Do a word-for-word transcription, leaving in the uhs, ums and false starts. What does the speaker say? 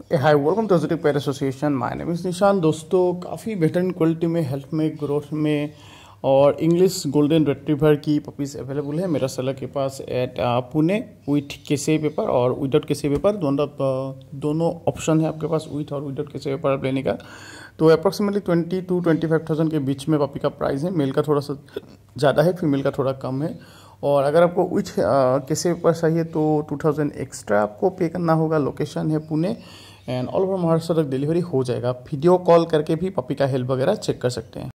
Hi welcome to exotic pet association. My name is Nishan. दोस्तों, काफ़ी बेहतरीन क्वालिटी में, हेल्थ में, ग्रोथ में और इंग्लिश गोल्डन रिट्रीवर की पपीज़ अवेलेबल है मेरा सेलर के पास at Pune with KC paper और विदाउट केसे पेपर। दोनों दोनों ऑप्शन है आपके पास, विथ और विदाउट केसे पेपर आप लेने का। तो approximately twenty two twenty five thousand के बीच में पपी का प्राइस है। मेल का थोड़ा सा ज़्यादा है, फीमेल का थोड़ा कम है। और अगर आपको विथ केसे पेपर चाहिए तो टू थाउजेंड एक्स्ट्रा आपको पे करना होगा। लोकेशन है Pune and all over Maharashtra तक डिलीवरी हो जाएगा। वीडियो कॉल करके भी पपी का हेल्थ वगैरह चेक कर सकते हैं।